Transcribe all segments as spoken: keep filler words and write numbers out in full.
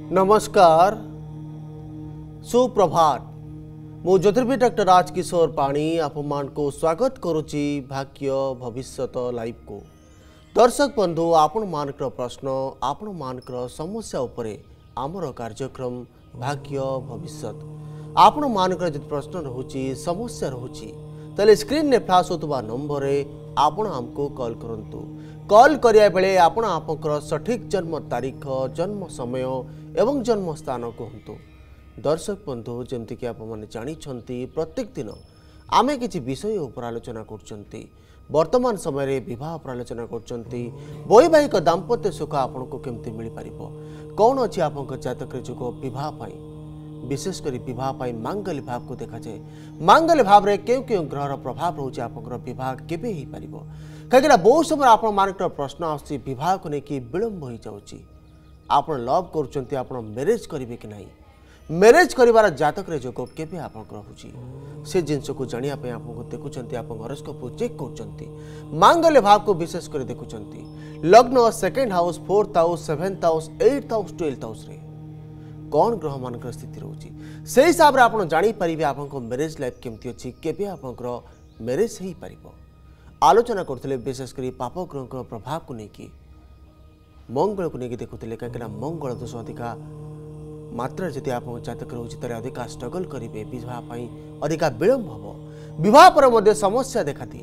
नमस्कार सुप्रभात मु ज्योतिर्विद डॉक्टर राजकिशोर पाणी आपण को स्वागत करुच्ची भाग्य भविष्यत लाइव को। दर्शक बंधु आपण मानकर प्रश्न आपण मानकर समस्या उपरे आमर कार्यक्रम भाग्य भविष्यत आपण मानकर जब प्रश्न रहुची समस्या रहुची तले स्क्रीन ने फ्लैश होतबा नंबर रे आपण हमको कॉल करंतु। कॉल करिया बेले आपण आपनकर सठिक जन्म तारीख जन्म समय एवं जन्म स्थान कहतु। दर्शक बंधु जमती कि आप जानी प्रत्येक दिन आमे किसी विषय उपर आलोचना कर वर्तमान समय विवाह पर आलोचना कर वैवाहिक दाम्पत्य सुख आपन को केमती मिल पार कौन अच्छी आप जातक जुग बह विशेषकर बह मांगल्य भाव को देखा जाए मांगल्य भाव में क्यों क्यों ग्रहर प्रभाव रोचे आप बह केवे हो पार कहीं बहुत समय आप प्रश्न आसः को लेकिन विलंब हो जाऊँगी आप लव कर मैरेज करेंगे कि नहीं मैरेज कर जातक जोग केवे आप से जिनस को जानापी आपको देखुं आप हॉरोस्कोप चेक कर मांगल्य भाव को विशेष कर देखुं लग्न second house fourth house seventh house eighth house twelfth house कौन ग्रह मान स्थिति रोचे से हिसाब से आप जापर आप मैरेज लाइफ केमती अच्छी केवे आप मैरेज हो पार आलोचना करते विशेषकर पाप ग्रह प्रभाव को लेकिन मंगल को लेकिन देखुले कहीं मंगल दोष अधिका मात्रा जदि आप जातक रोचे अधिका स्ट्रगल करेंगे बह अधिका विलंब हम बह पर समस्या देखा दिए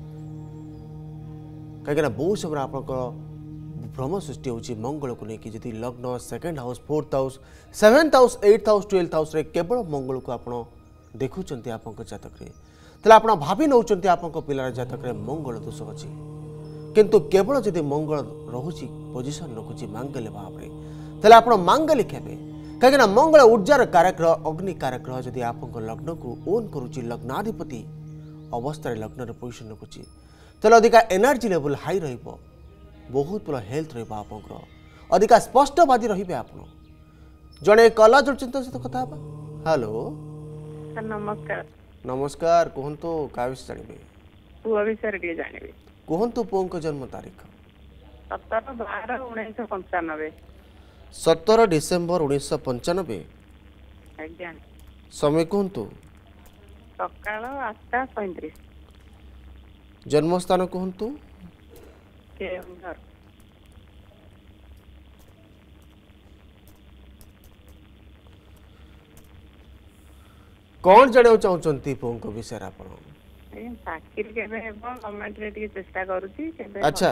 कहीं बहुत समय आप भ्रम सृष्टि होची मंगल को लेकिन जदि लग्न second house fourth house seventh house eighth house twelfth house केवल मंगल को आप देखुं आप जातक आप भावी नौ आप पिलार जातक मंगल दोष अच्छी किंतु केवल जदि मंगल रोची पोजिशन रखुची मांगल्य भाव में आप मांगल्य खेबे कहीं मंगल ऊर्जार कारग्रह अग्नि कारग्रह जदि आप लग्न को ओन करुच्ची लग्नाधिपति अवस्था लग्न पोजिशन रखुची तेल अधिका एनर्जी लेवल हाई रहिबो बहुत भल हेल्थ रहा अधिका स्पष्टवादी रे आप जड़े कला जोड़ते सहित कथा हेलो नमस्कार नमस्कार कहतु क्या विषय जानवे पुआ विषय जानवे कहतु पुओं को जन्म तारीख सतर बार उन्नीस पंचानबे सतर डिसेम्बर उन्नीस पंचानबे समय कहतु सकाल आठटा पैंतीस जन्मस्थान कहतु कौन जाना चाहते पुओं विषय आप अच्छा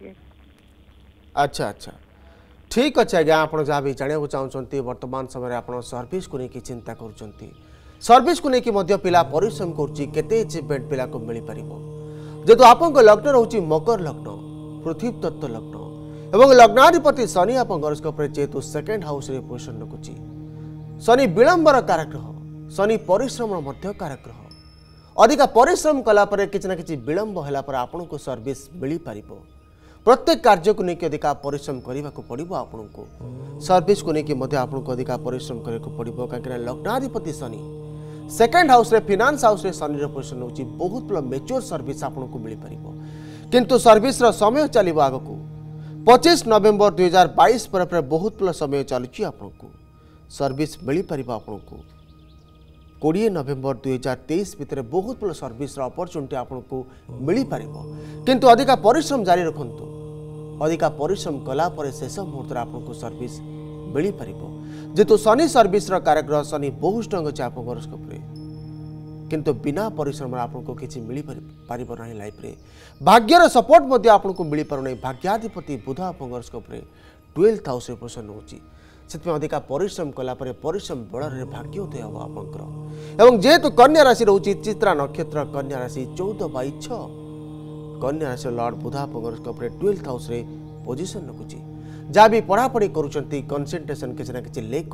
अच्छा अच्छा ठीक अच्छे आज्ञा आप जहाँ भी जाना चाहते वर्तमान समय आप सर्विस को लेकिन चिंता कर सर्विस को लेकिन पिला परिश्रम करचिवमेंट पिला को मिल पार जेतु आप लग्न रोचे मकर लग्न पृथ्वी तत्व लग्न एवं लग्नाधिपति शनि आप हॉरोस्कोप जेहेतु सेकेंड हाउस रे पोजिशन रखुची शनि विलंबर कारग्रह शनि परिश्रम कारग्रह अधिका परिश्रम कलापर किसी ना कि विलंब है आपन को सर्विस मिल पार प्रत्येक कार्य को लेकिन अधिका परिश्रम करने को पड़ो आपन को सर्विस को लेकिन आपको अधिका परिश्रम करने पड़ो कहीं लग्नाधिपति शनि सेकेंड हाउस रे फाइनेंस हाउस रे शनि पोजिशन होची बहुत बड़ा मेच्योर सर्विस आपन को मिल पार किंतु सर्विस रो समय चलो आग को पच्चीस नवेम्बर दुई हजार बैश पर बहुत बड़ा समय चलुची आपको सर्विस मिल पार आपको कोड़े नवेम्बर दुई हजार तेईस भितर बहुत बड़ा सर्विस अपॉर्चुनिटी आपको मिल पार किंतु अधिका परिश्रम जारी रखु अधिका परिश्रम कलापर शेष मुहूर्त आपको सर्विस मिल पार जेतु शनि सर्विस कारग्रह शनि बहुत स्ट्रंग अच्छे आप हॉरोस्कोप किंतु बिना परिश्रम आपको किसी मिल पार ना लाइफ रे भाग्यर सपोर्ट आपको मिल पार नहीं भाग्याधिपति बुध आप हॉरोस्कोप ट्वेल्थ हाउस पोजिशन होची से अधिका परिश्रम कलापर परिश्रम बल भाग्य उदय हम आपंकर जेहेतु कन्या राशि रोचे चित्रा नक्षत्र कन्या राशि चौदह बै छ कन्या राशि लॉर्ड बुध आप हॉरोस्कोप ट्वेल्थ हाउस पोजिशन रखुची जहाँ भी पढ़ापढ़ी करेंट्रेसन किसी ना कि लेक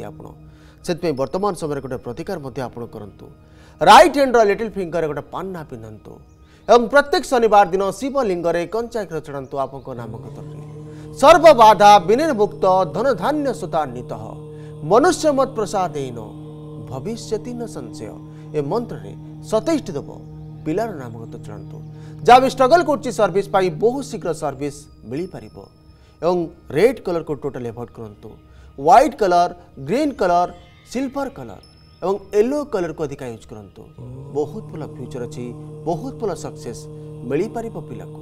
कर वर्तमान समय गोटे प्रतिकार करूँ राइट हैंड लिटिल फिंगर गोटे पान्ना पिंधतु एवं प्रत्येक शनिवार दिन शिवलिंग कंचा क्षीर चढ़ातु आप नाम कतर सर्वबाधा विनिर्मुक्त धन धान्य सुतान्वित मनुष्य मत प्रसादेन भविष्यति न संशय ए मंत्र सतैष्टि देव पिलार नामगत चढ़ातु जहाँ भी स्ट्रगल कर सर्विस बहुत शीघ्र सर्विस मिल पार एवं रेड कलर को टोटल एवॉइड करंतु white colour green colour silver colour एवं येलो कलर को अधिक यूज करंतु बहुत भल फ्यूचर अच्छी बहुत भल सक्सेस मिल पार पिला को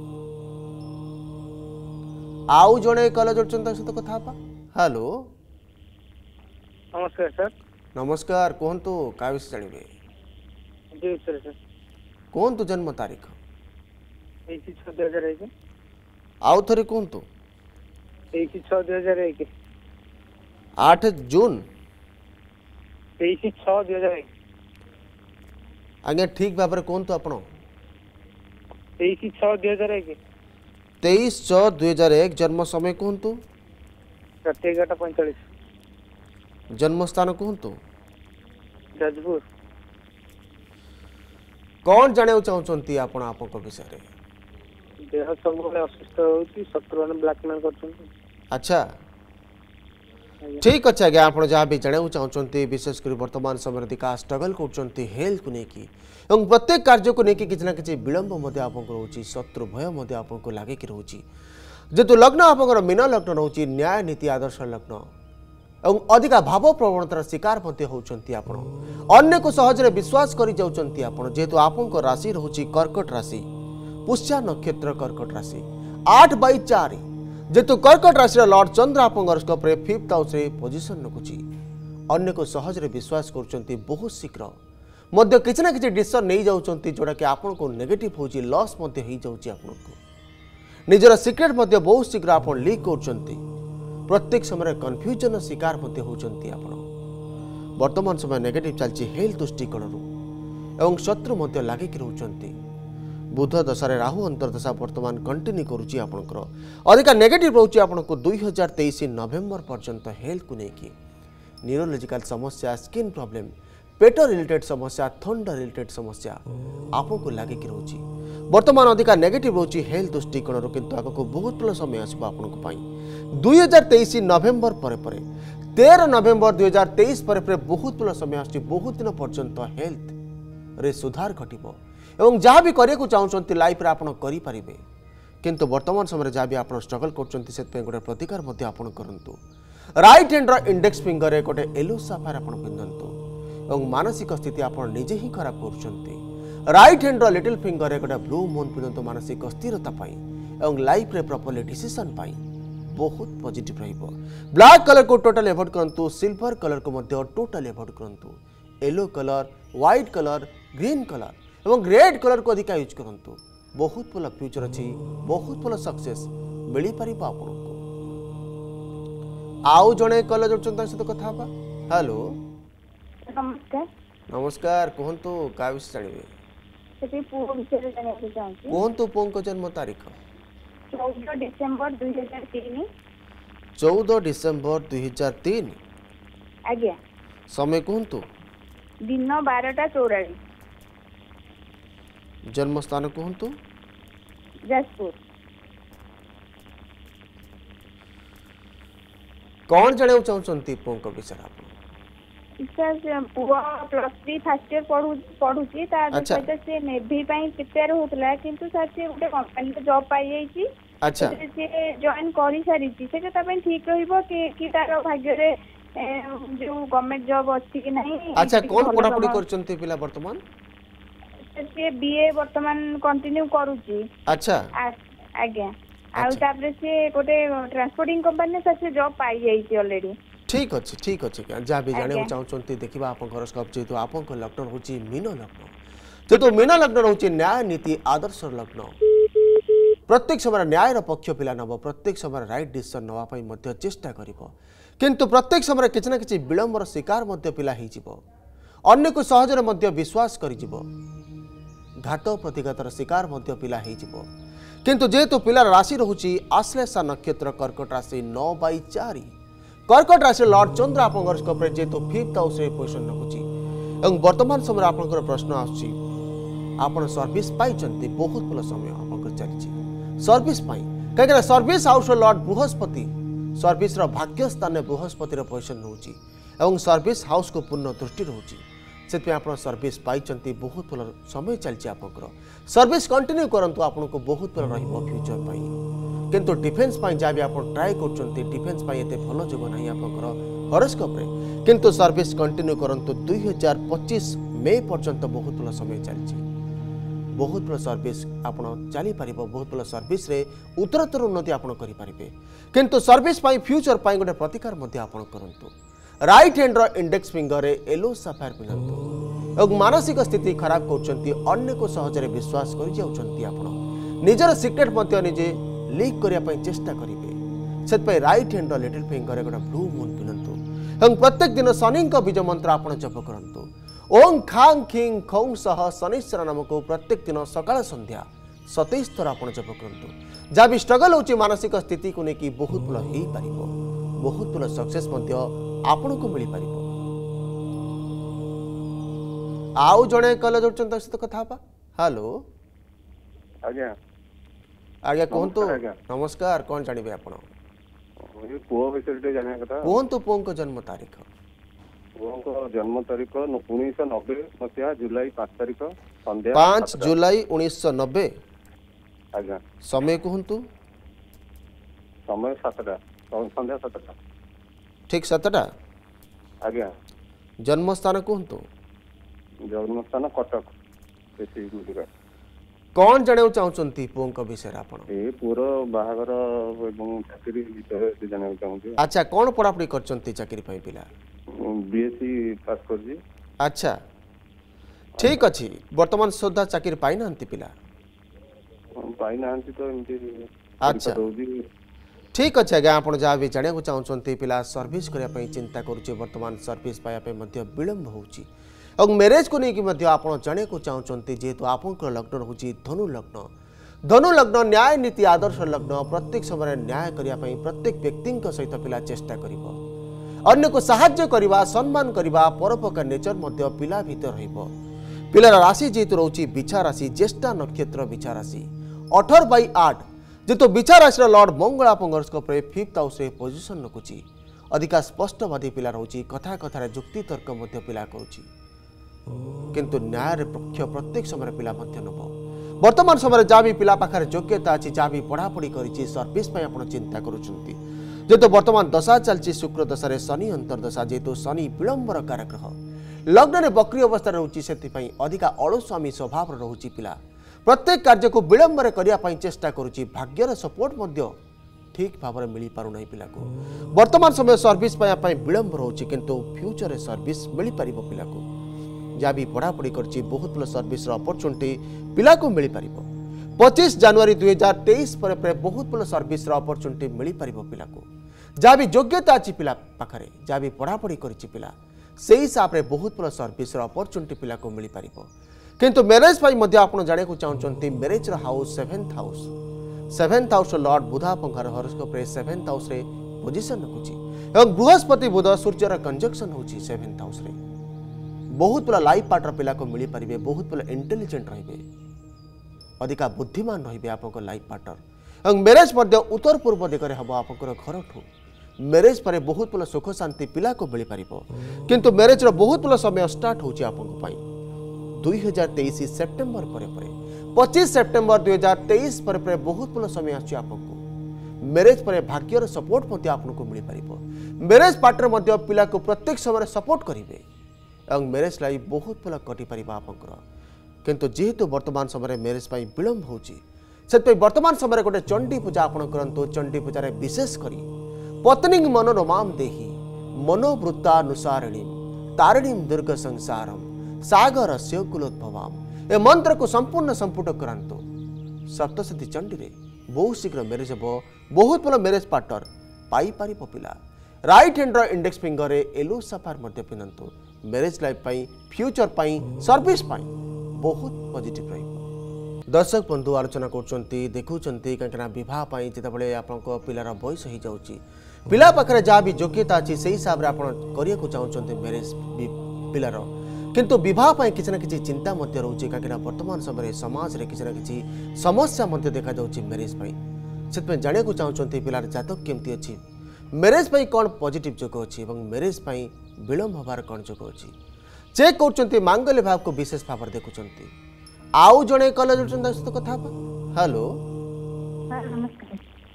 आउ जड़े कल जोड़ते सहित कथा हेलो नमस्कार सर। नमस्कार कहतु क्या विषय जानवे जी सर सर कहतु जन्म तारीख एक छः दुई हजार एक आउ थे कहतु एक छः दुई हजार एक आठ जून तेईस छः दुई हजार एक आज्ञा ठीक भाव में कहतु आप तेईस छः दुई हजार एक तेईस छः दुई हजार एक जन्म समय कहतु राति एगारटा पैंतालीस जन्म स्थान कहतु जाजपुर कौन जाना चाहते आपण आप विषय देह सब असुस्थ होती शत्रु मैंने ब्लैकमेल कर। अच्छा ठीक अच्छे आज्ञा आप जहाँ भी जाना चाहते विशेष कर वर्तमान समय अधिका स्ट्रगल कर हेल्थ को लेकिन प्रत्येक कार्य को लेकिन किसी ना कि विलंब रोचे शत्रु भय आपको लगे रोचे जेतु लग्न आप मीन लग्न रोचे न्याय नीति आदर्श लग्न एवं अधिका भाव प्रवणतार शिकार होती अन्य को सहजरे विश्वास कर जेहेतु आप राशि रोचे कर्कट राशि पुष्या नक्षत्र कर्कट राशि आठ बै चार जेतु कर्कट राशि लॉर्ड चंद्र आप फिफ्थ हाउस पोजिशन रखुची अन्य को सहजरे विश्वास कर बहुत शीघ्र मध्य किसी ना कि डिसीजन नहीं जाऊँच जोटा कि आपन को नेगेटिव हो लॉस निजर सिक्रेट बहुत शीघ्र आप लीक कर प्रत्येक समय कन्फ्यूजन शिकार होती वर्तमान समय नेगेटिव चलती हेल्थ दृष्टिकोण एवं शत्रु लगे रोचंती बुध दशा राहु अंतर्दशा वर्तमान कंटिन्यू करुच्ची आपंकर अधिक नेगेटिव रोचे आपको दुई हजार तेईस नवेम्बर पर्यंत हेल्थ को लेकिन न्यूरोलॉजिकल समस्या स्किन प्रॉब्लम पेट रिलेटेड समस्या थंड रिलेटेड समस्या आपको लगे रोचे वर्तमान अधिक नेगेटिव रोचे हेल्थ दृष्टिकोण किंतु आगक बहुत भल समय आसो आपण दुई हजार तेईस नवेम्बर पर पर तेरह नवेम्बर दुई हजार तेईस पर बहुत भल समय आस बहुत दिन पर्यंत हेल्थ रे सुधार घटव एवं जहाँ भी करने को चाहते लाइफ रे आपन करि परिबे किंतु वर्तमान समय जहाँ भी आप स्ट्रगल कर गोटे प्रतिकार करूँ राइट हैंड इंडेक्स फिंगर रे गोटे येलो साफार आप पिंधतु एवं मानसिक स्थिति आप निजे ही खराब कर राइट हैंड लिटिल फिंगर रे गोटे ब्लू मून पिंधतु मानसिक स्थिरता एवं लाइफ रे प्रॉपर्ली डिसीजन बहुत पॉजिटिव रहिबो ब्लैक कलर को टोटल एवॉइड करंतु सिल्वर कलर को मध्य टोटल एवॉइड करंतु yellow colour white colour green colour एवं रेड कलर को अधिक यूज करंतु बहुत भल फ्यूचर अच्छी बहुत भल सक्सेस मिल पार आपको आउ जड़े कल जोड़ते सहित कथा हेलो नमस्कार नमस्कार कहतु क्या विषय जानवे कहतु पुओं को जन्म तारीख चौदह डिसेम्बर दुई हजार तीन चौदह डिसेम्बर दुई हजार तीन आज्ञा समय कहतु दिन बारटा चौरालीस जन्म स्थान कहतु जाजपुर कौन जाना चाहते पुओं विषय आप पुआ प्लस थ्री फर्स्ट इयर पढ़ुची सहित से नेवी प्रिपेयर होता किंतु सर से गोटे कंपनी जॉब पाई जाइए अच्छा से जॉइन कर सारी सेटा ठीक रहिबो कि कि तार भाग्य रे जो गवर्नमेंट जॉब अछि कि नहीं। अच्छा कौन पढ़ा पढ़ी करचंती पिला वर्तमान से बीए वर्तमान कंटिन्यू करूची अच्छा आज्ञा आउ तापर से गोटे ट्रांसपोर्टिंग कंपनी सर से जॉब पाई जाइए ऑलरेडी ठीक अच्छे ठीक अच्छे जहाँ भी जाना चाहते देखा आप जेहतु आप लग्न रोचे मीन लग्न जेहतु मीन लग्न रोचे न्याय नीति आदर्श लग्न प्रत्येक समय न्यायर पक्ष पिला नब प्रत्येक समय राइट डिसीजन नापी चेष्टा कर किंतु प्रत्येक समय किसी ना कि विलंबर शिकार पिला अन्य को सहजरे विश्वास कर घात प्रतिघातर शिकार पिला किंतु जेहेतु पिलार राशि रोचे आश्लेषा नक्षत्र कर्कट राशि नौ बै चार कर्कट राशि लॉर्ड चंद्र आप जेहेतु फिफ्थ हाउस पोजिशन रखुची एवं वर्तमान समय आप प्रश्न आप सर्विस पाई बहुत भल समय आप चली सर्विस कहीं सर्विस हाउस लॉर्ड बृहस्पति सर्विस भाग्य स्थान बृहस्पति पोजिशन रोचे एवं सर्विस हाउस को पूर्ण दृष्टि रोचे से आप सर्विस पाई बहुत भल समय चलती आप सर्विस कंटिन्यू करूँ आपको बहुत भल रफ्यूचर किंतु डिफेन्स जहाँ भी आप ट्राए कर डिफेन्स एत भल जोग ना आप हरोस्कोप किंतु सर्विस कंटिन्यू करंतु दुई हजार पच्चीस मे पर्यंत बहुत भल समय चलती बहुत भल सर्विस आप चली पार बहुत भल सर्विस रे उत्तरोत्तर उन्नति आप करें किंतु सर्विस फ्यूचर गोटे प्रतिकार आप करूँ right hand index finger yellow sapphire पिंधु और मानसिक स्थिति खराब कर को सहजरे विश्वास कर जाउछंती आपण निजर सिक्रेट निजे लीक करने चेष्टा करेंगे से राइट हैंड लिटिल फिंगर गोटे ब्लू मून पिंधु और प्रत्येक दिन शनि बीज मंत्र आप जप करूँ ओं खांग खिंग खौं सह शनिश्चर नाम को प्रत्येक दिन सकाळ संध्या सतैश थर आप जप करूँ जहाँ भी स्ट्रगल होची मानसिक स्थिति को लेकिन बहुत भल हो पार बहुत भल सक्सेस आपण को मिल पार आउ जड़े कल जोड़ सहित कथा हेलो आज्ञा आज्ञा कहतु नमस्कार कौन जानवे आप पुओ विषय जाना कथा कहतु पुओं जन्म तारीख पुओं जन्म तारीख उन्नीस नब्बे मसीहा जुलाई पांच तारीख संध्या पांच जुलाई उन्नीस नब्बे आज्ञा समय कहतु समय सातटा संध्या सातटा ठीक सातटा आज्ञा जन्म स्थान कहतु जन्म स्थान कटक गुजरात कौन जाना चाहते पुओं विषय आप पुअर बाहागर चाकरी विषय जाना चाहूँ अच्छा कौन पढ़ापढ़ी कर चाकरी पिला बीएससी पास कर अच्छा ठीक अच्छी वर्तमान सुधा चाकरी पाई ना पिला पाई ना तो एमती अच्छा ठीक अच्छे आज्ञा आप जहाँ भी जाना चाहते पिला सर्विस करने चिंता करुचे वर्तमान सर्विस पाइबा विलंब होची और मैरेज को लेकिन आप जाने को चाहते जेहेतु आप लग्न रोचे धनु लग्न धनु लग्न न्याय नीति आदर्श लग्न प्रत्येक समय न्याय करने प्रत्येक व्यक्ति सहित पिला चेष्टा कर अन्य को साहाय्य करने सम्मान करने परोपकार नेचर पिला भीतर पिलार राशि जेहेतु रोचे बिछा राशि ज्येष्ठा नक्षत्र बिछा राशि अठर बै आठ जेहेतु बिछा राशि लॉर्ड मंगल आप हॉरोस्कोप फिफ्थ हाउस पोजिशन रखुची अधिका स्पष्टवादी पिला रोचे कथा कथार जुक्ति तर्क पिला करुची किंतु न्याय पक्ष प्रत्येक समय पिला नब वर्तमान समय जहाँ भी पिला पाखे योग्यता अच्छी जहाँ भी पढ़ापढ़ी कर सर्विस चिंता करुँच जेहेतु वर्तमान दशा चलती शुक्र दशा शनि अंतर्दशा जेहेतु शनि विलंबर कारग्रह लग्न में बक्री अवस्था रोचे से अधिका अलस्वामी स्वभाव रोचे पिला प्रत्येक कार्य को विलंबर करने चेष्टा करुँच भाग्यर सपोर्ट ठीक भाव में मिल पारना पिला को वर्तमान समय सर्विस विलंब रोचे किंतु फ्यूचर सर्विस मिल पार पिला को जहाँ भी पढ़ापढ़ी कर बहुत भल सर्विस अपरचुनिटी पिला को मिल पार पच्चीस जनवरी दुई हजार तेईस पर बहुत भल सर्विस अपरचुनिटी मिल पार पिला को जहाँ भी योग्यता अच्छी पिला पाखे जहाँ भी पढ़ापढ़ी कर पिला से हिसाब से बहुत भल सर्विस अपरचुनिटी पिला को मिल पार किंतु मैरेज आप जाना चाहते marriage house seventh house seventh house lord बुधा पंखार हॉरोस्कोप सेवेन्थ हाउस पोजिशन रखुची और बृहस्पति बुध सूर्यर कंजक्शन होची सेवेन्थ हाउस बहुत भल लाइफ पार्टनर पिला को मिल पारे बहुत भल इंटेलिजेंट रे अधिका बुद्धिमान रे आप लाइफ पार्टनर और मैरेज उत्तर पूर्व दिगरे हम आप घर ठू मैरेज पर बहुत भल सुख शांति पिला को मिल पार किंतु मैरेज बहुत भल समय स्टार्ट होची आपन दुई हजार तेईस सेप्टेम्बर पर पच्चीस सेप्टेम्बर दुई हजार तेईस पर बहुत भल समय आपको मैरेज पर भाग्यर सपोर्ट आपको मिल पार मैरेज पार्टनर पिला को प्रत्येक समय सपोर्ट करेंगे और मैरेज लाइफ बहुत भल कटि पार आपंकर किंतु जेहेतु वर्तमान समय मैरेज विलंब होती वर्तमान समय गोटे चंडी पूजा आप करूँ चंडी पूजार विशेषकर पत्नी मनोरमाम देही मनोवृत्तानुसारिणी तारिणी दुर्ग संसारम सागर से कुलोद्भवाम ए मंत्र को संपूर्ण संपुट करांतु सप्तशती चंडी रे बहुत शीघ्र मैरेज हम बहुत भल मैरेज पार्टनर पाई पारि पिला right hand index finger yellow sapphire पिंधु मैरेज लाइफ फ्यूचर सर्विस बहुत पॉजिटिव रही दर्शक बंधु आलोचना कर देखुं कहीं बहुत जिते आप पिलार बयस हो जाऊँगी पिला पाखे जहाँ भी योग्यता अच्छी से हिसाब से आप चाहते मैरेज पिलार किंतु बहुत किसी ना कि चिंता रोचे कहीं वर्तमान समय समाज में किसी ना कि समस्या देखा मैरेज से जाना चाहते पिलार जातक केमती अच्छी मैरेज कौन पॉजिटिव जोग अच्छी मैरेज विलंब हबार कौन जोग अच्छी चेक कर मांगल्य भाव को विशेष भाव में देखुं आउ जड़े कल सहित कथा हेलो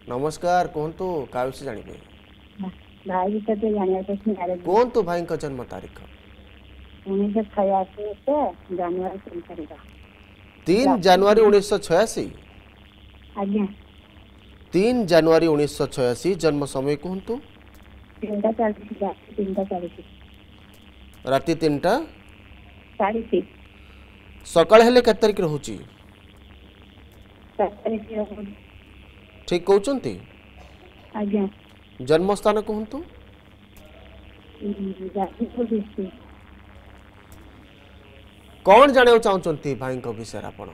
नमस्कार कहतु क्या विषय जानवे भाई विषय तो जाना कहतु भाई जन्म तारीख उन्नीस सौ छयासी से जनवरी तीन तारीख तीन जनवरी उन्नीस सौ छयासी आज्ञा तीन जनवरी उन्नीस सौ छयासी जन्म समय कहतु तीन टा चालीस रात तीन टा चालीस राति तीन टा चालीस सकाळ हेले केते तारीख रहउची सात तारीख ठीक कहउचंती आज्ञा जन्म स्थान कहतु जाजपुर डिस्ट्रिक्ट कौन जाने चाहते भाई विषय आपण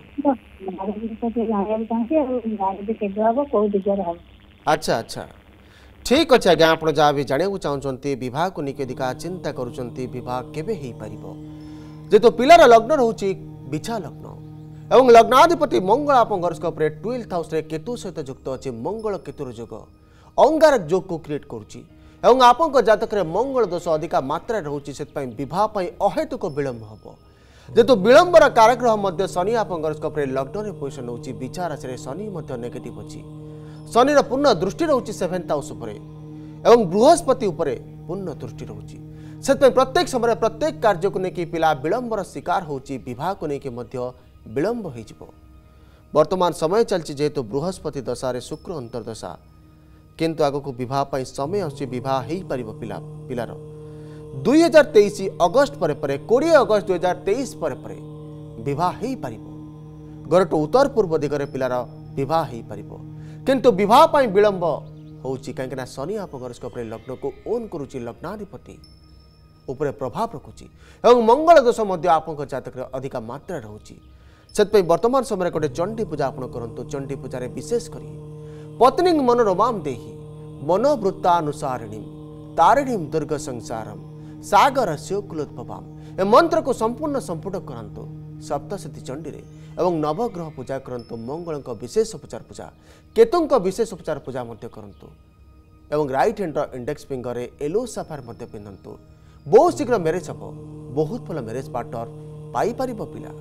अच्छा अच्छा ठीक अच्छे आज्ञा आप जहाँ भी जाना चाहते बहुत को लेकिन अधिका चिंता करुँच बहुत केवे हो पार जेहेतु पिलार लग्न रोचे बिछा लग्न एवं लग्नाधिपति मंगल आप गरस्कोप ट्वेल्थ हाउस केतु सहित युक्त अच्छे मंगल केतुर जोग अंगारक जोग को क्रिएट करुँच आपण जातक मंगल दोष अधिका मात्रा रोचे से बहुत अहेतुक विलंब हम जेहेतु विलंबर कारग्रह मध्य शनि आप गरस्कोप लग्न में पोजिशन रोचे विचार राशि शनि नेगेटिव अच्छी शनिर पूर्ण दृष्टि रोचे सेवेन्थ हाउस एवं बृहस्पति उपरे पूर्ण दृष्टि रोचे से प्रत्येक समय प्रत्येक कार्य को लेकिन पिला विलंबर शिकार होची विवाह को लेकिन विलंब हो वर्तमान समय चलती जेहेतु बृहस्पति दशा शुक्र अंतर्दशा किंतु आग को विवाह समय आस पार पिला पिलार दुई हजार तेईस अगस्ट पर पर कोड़े अगस्ट दुई हजार तेईस पर पर विवाह हो पार घर उत्तर पूर्व दिगरे पिलार विवाह हो पार किंतु विवाह विलंब होची कहीं शनि आप गरस्कोप लग्न को ओन करुच्ची लग्नाधिपति उपरे प्रभाव रखुची एवं मंगल दोष आप जातक अधिका मात्रा रोचे से वर्तमान समय गोटे चंडी पूजा आप करूँ चंडी पूजा विशेष कर पत्नी मनोरमाम देहि मनोवृत्तानुसारिणी तारिणी दुर्ग संसारम सागर से कुलोद्भवाम ए मंत्र को संपूर्ण संपुट करांतु सप्तशती चंडी रे एवं नवग्रह पूजा करंतु मंगल विशेष उपचार पूजा केतु विशेष उपचार पूजा करंतु एवं राइट हैंड इंडेक्स फिंगर रे येलो सफार पिंधतु बहुत शीघ्र मैरेज हम बहुत भल मैरेज पार्टनर पाई परिबो पिला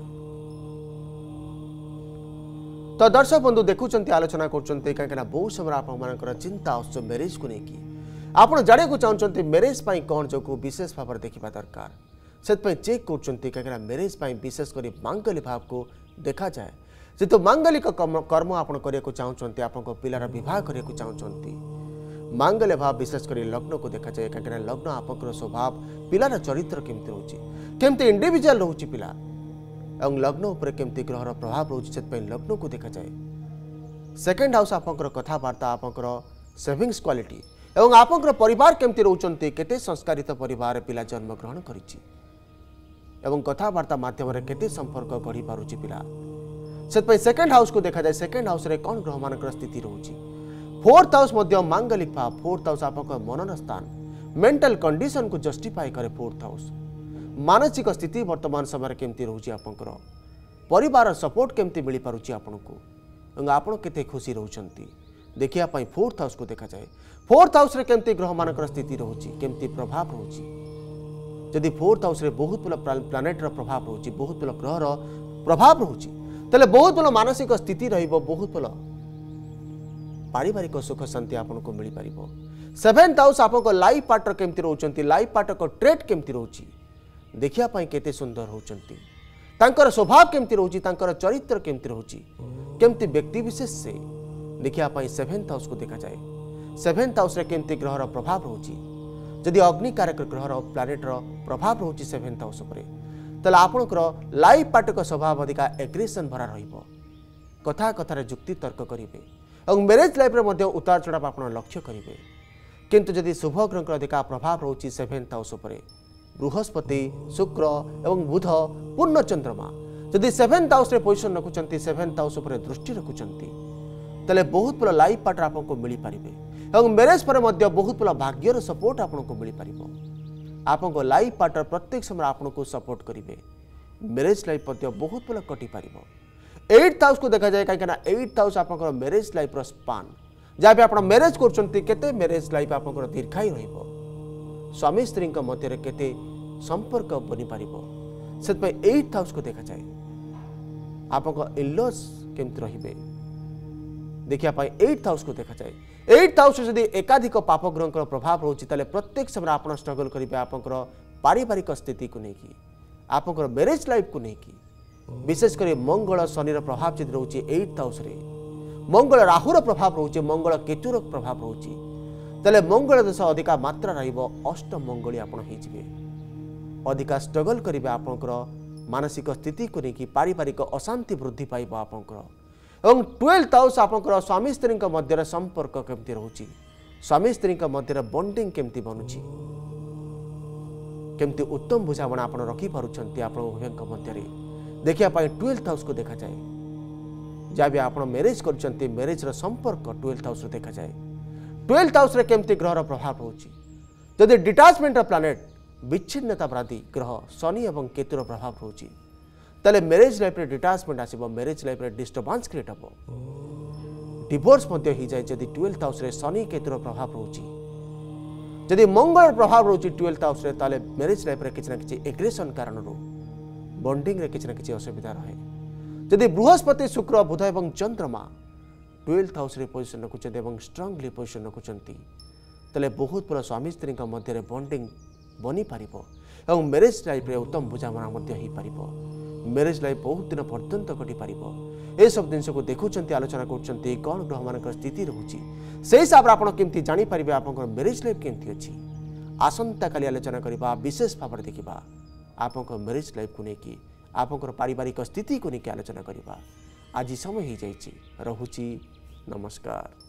तो दर्शक बंधु देखुंत आलोचना करुँच कहीं बहुत समय आप चिंता आस मैरेज को लेकिन आपड़ जाना चाहते मैरेज कौन जो विशेष भाव में देखा दरकार से चेक कर कहीं मैरेज विशेष कर मांगल्य भाव को देखा जाए जेहेतु मांगलिक कर्म आप चाहते आप पिलार बह करने चाहते मांगल्य भाव विशेषकर लग्न को देखा जाए कहीं लग्न आप स्वभाव पिलार चरित्र केमती रोचे केमती इंडिविजुअल रोचे पिला एवं लग्न उपर केमती ग्रहर प्रभाव रोचे से लग्न को देखा जाए सेकेंड हाउस आप कथबार्ता आप सेविंग्स क्वालिटी एवं आप परिवार केमती रोचंती केते संस्कारित परिवार पिला जन्म ग्रहण करिछि एवं कथबार्ता माध्यम केते संपर्क गढ़ी पारुछि पिला से सेकेंड हाउस को देखा जाए सेकेंड हाउस रे कौन ग्रह मान स्थिति रोचे फोर्थ हाउस मध्य मांगलिक भाव फोर्थ हाउस आप मनन स्थान मेंटल कंडीशन को जस्टिफाई करे फोर्थ हाउस मानसिक स्थिति वर्तमान समय केमती रोचे आपंकर परिवार सपोर्ट केमती मिल पारुछि आपनको आपण केते खुशी रोचंती देखिया पई फोर्थ हाउस को देखा जाए फोर्थ हाउस रे केमती ग्रह मानकर स्थिति रोची केमती प्रभाव रोची जदि फोर्थ हाउस रे बहुत बल प्लानेट रो प्रभाव रोची बहुत बल ग्रह रो प्रभाव रोची तले बहुत बल मानसिक स्थिति रहिबो बहुत बल पारिवारिक सुख शांति आपको मिल पारिबो सेवेंथ हाउस आपको लाइफ पार्टनर केमती रोचंती लाइफ पार्टनर को ट्रेट केमती रोची देखिया पई केते सुंदर होचंती तांकर स्वभाव केमती रोची तांकर चरित्र केमती रोची केमती व्यक्ति विशेष से देखिया पई सेवेंथ हाउस को देखा जाए सेवेंथ हाउस रे केमती ग्रहर प्रभाव रोची जदि अग्निकारक ग्रहर प्लानेट रो प्रभाव रोची सेवेंथ हाउस उपरे तले आपनकर लाइफ पार्टनर स्वभाव अधिका एग्रेशन भरा रहिबो कथा कथार जुक्ति तर्क करिवे और मैरेज लाइफ रे मध्य उतार चढ़ाव आप लक्ष्य करेंगे किंतु जदि शुभ ग्रह अधिका प्रभाव रोची सेवेन्थ हाउस उपरे बृहस्पति शुक्र एवं बुध पूर्ण चंद्रमा जदि सेवेन्थ हाउस रे पोजिशन रखुचंती सेवेन्थ हाउस उपरे दृष्टि रखुचंती तले बहुत बड़ा लाइफ पार्टनर आपको मिल पारिबे एवं मैरेज पर मध्य बहुत बड़ा भाग्यर सपोर्ट आपको मिल पारिबो आपको लाइफ पार्टनर प्रत्येक समय आपको सपोर्ट करेंगे मैरेज लाइफ मध्य बहुत बड़ा कटि पारिबो एट्थ हाउस को देखा जाए कहीं एट्थ हाउस आप मैरेज लाइफ रो स्पान जहाँ भी आप मैरेज करते मैरेज लाइफ आप दीर्घायु रहिबो स्वामी स्त्री मध्य केते संपर्क बनी पारिबो से एट्थ हाउस को देखा जाए आप इनलॉज केमती रहिबे देखिया एट हाउस को देखा जाए एट हाउस जदि एकाधिक पाप ग्रह प्रभाव रोचे ताले प्रत्येक समय आप स्ट्रगल करेंगे आपंकर पारिवारिक स्थिति को लेकिन आपंकर मैरेज लाइफ को लेकिन विशेषकर मंगल शनि प्रभाव जब रोचे एट हाउस रे मंगल राहुर प्रभाव रोचे मंगल केतुर प्रभाव रोचे ताले मंगल दशा अधिका मात्रा रहिबो अष्टम मंगली आपण होइजिबे अधिका स्ट्रगल करिबे आपनकर मानसिक स्थिति को लेकिन पारिवारिक अशांति वृद्धि पाइबो आपनकर एवं ट्वेल्थ हाउस आपनकर स्वामी स्त्री मध्य संपर्क केमती रोची स्वामी स्त्री मध्य बॉन्डिंग केमती बनुची केमती उत्तम बुझावना आप रखी पारुछंती आपण उभयंक मध्य देखिया ट्वेल्थ हाउस को देखा जाए जहाँ भी आप मैरेज कर मैरेज संपर्क ट्वेल्थ हाउस देखा जाए ट्वेल्थ हाउस रे केमती ग्रहर प्रभाव रोची जदि डिटाचमेंट प्लानेट विच्छिन्नतावादी ग्रह शनि और केतुर प्रभाव रोची ताले मैरेज लाइफ रे डिटाचमेंट आसीबो मैरेज लाइफ रे डिस्टर्बेंस क्रिएट हबो डिवोर्स मध्य ही जाए जदि ट्वेल्थ हाउस रे शनि केतुर प्रभाव रोची जदि मंगल प्रभाव रोची ट्वेल्थ हाउस रे ताले मैरेज लाइफ रे किछ ना किछ एग्रेशन कारण रो बॉन्डिंग रे किछ ना किछ असुविधा रहे जदि बृहस्पति शुक्र बुध और चंद्रमा ट्वेल्थ हाउस रे पोजिशन रखुचंती और स्ट्रांगली पोजिशन रखुचंती ताले बहुत बड़ा स्वामी स्त्री मध्य बॉन्डिंग बनी पारिबो और मैरेज लाइफ रे उत्तम बुझामणा मध्य ही पारिबो मैरेज लाइफ बहुत दिन पर्यंत घटी पारिबो ए सब जिनस को देखुचंती आलोचना करचंती कौन ग्रह मान स्थिति रोची से हिसाब रे आपण केमती जानि पारिबे आपन मैरेज लाइफ केमती अछि आसंता काली आलोचना करबा विशेष भाव देखिबा आपन मैरेज लाइफ को लेकिन आपन पारिवारिक स्थिति को लेकिन आलोचना करबा आज समय ही जाइछि रहुछि नमस्कार।